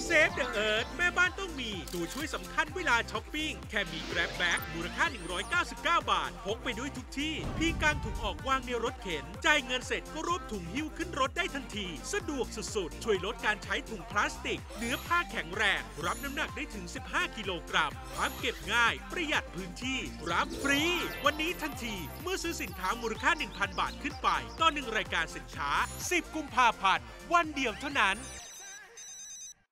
Save the Earth แม่บ้านต้องมีตัวช่วยสำคัญเวลาช้อปปิ้งแค่มี Grab Bag มูลค่า199 บาทพกไปด้วยทุกที่เพียงกางถุงออกวางในรถเข็นจ่ายเงินเสร็จก็รวบถุงหิ้วขึ้นรถได้ทันทีสะดวกสุดๆช่วยลดการใช้ถุงพลาสติกเนื้อผ้าแข็งแรงรับน้ำหนักได้ถึง15กิโลกรัมพับเก็บง่ายประหยัดพื้นที่รับฟรีวันนี้ทันทีเมื่อซื้อสินค้ามูลค่า 1,000 บาทขึ้นไปต่อ1รายการสินค้า10 กุมภาพันธ์วันเดียวเท่านั้น